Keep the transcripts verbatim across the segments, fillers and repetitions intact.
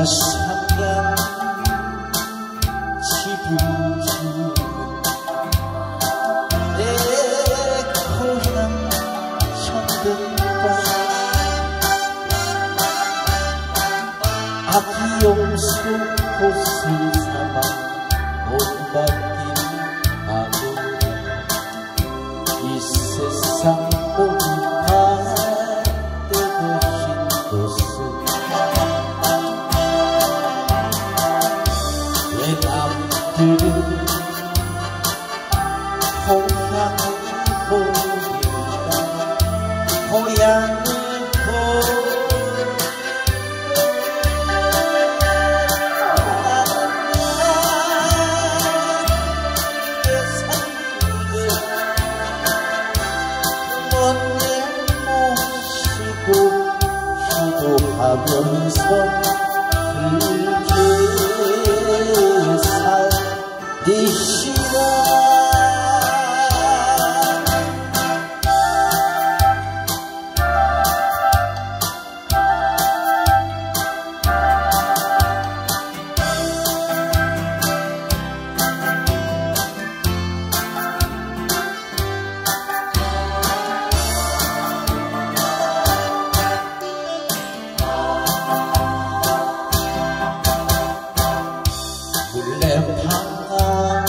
삼년 집을 주는 내 고향 천등과 아기 용수 꽃을 삼아 못 받긴 하고 이 세상 모두 다 떼고신 곳은 왜 남들은 고향을 보니까 고향을 보니까 하면서 그렇게 살리시라. 물레방아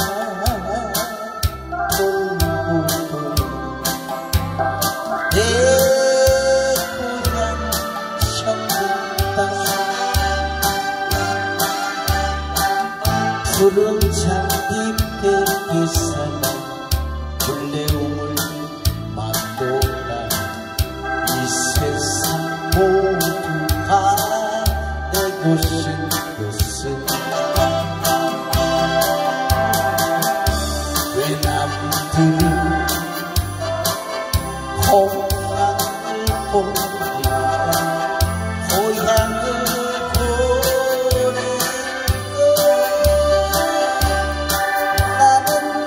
돌고 내 고향 천등땅 푸른 잔디배 비사나 물레움을 만도라 이 세상 모두가 내 곳인 곳은 남들은 고향을 보니까 고향을 보니까 나는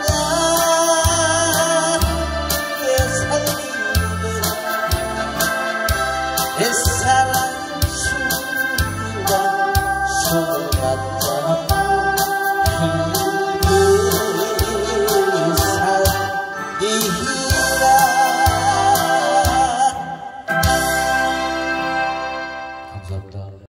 얇게 살리는 내 사랑 수가 속았잖아. 감사합니다.